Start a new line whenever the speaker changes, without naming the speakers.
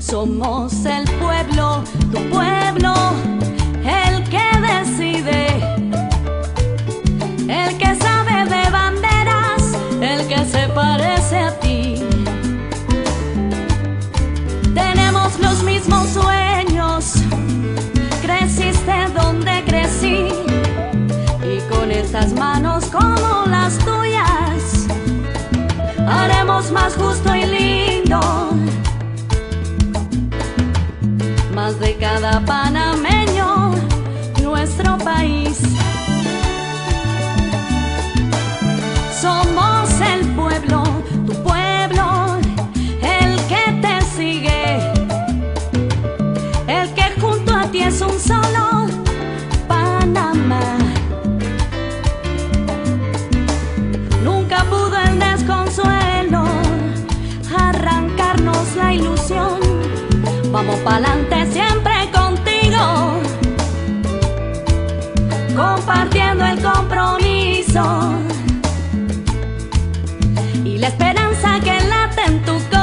Somos el pueblo, tu pueblo, el que decide, el que sabe de banderas, el que se parece a ti. Tenemos los mismos sueños, creciste donde crecí, y con estas manos como las tuyas haremos más justo y lindo, más de cada panameño nuestro país. Somos el pueblo, tu pueblo, el que te sigue, el que junto a ti es un solo Panamá. Nunca pudo el desconsuelo arrancarnos la ilusión. Vamos pa'lante siempre contigo, compartiendo el compromiso y la esperanza que late en tu corazón.